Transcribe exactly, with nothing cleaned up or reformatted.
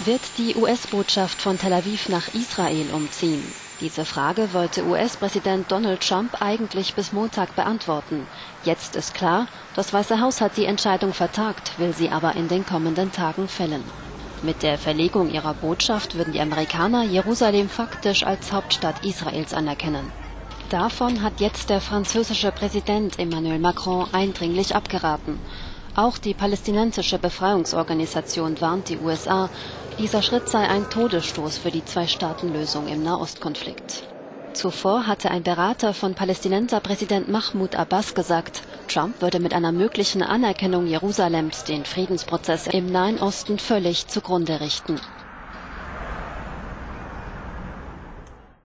Wird die U S-Botschaft von Tel Aviv nach Israel umziehen? Diese Frage wollte U S-Präsident Donald Trump eigentlich bis Montag beantworten. Jetzt ist klar, das Weiße Haus hat die Entscheidung vertagt, will sie aber in den kommenden Tagen fällen. Mit der Verlegung ihrer Botschaft würden die Amerikaner Jerusalem faktisch als Hauptstadt Israels anerkennen. Davon hat jetzt der französische Präsident Emmanuel Macron eindringlich abgeraten. Auch die palästinensische Befreiungsorganisation warnt die U S A, dieser Schritt sei ein Todesstoß für die Zwei-Staaten-Lösung im Nahostkonflikt. Zuvor hatte ein Berater von Palästinenserpräsident Mahmoud Abbas gesagt, Trump würde mit einer möglichen Anerkennung Jerusalems den Friedensprozess im Nahen Osten völlig zugrunde richten.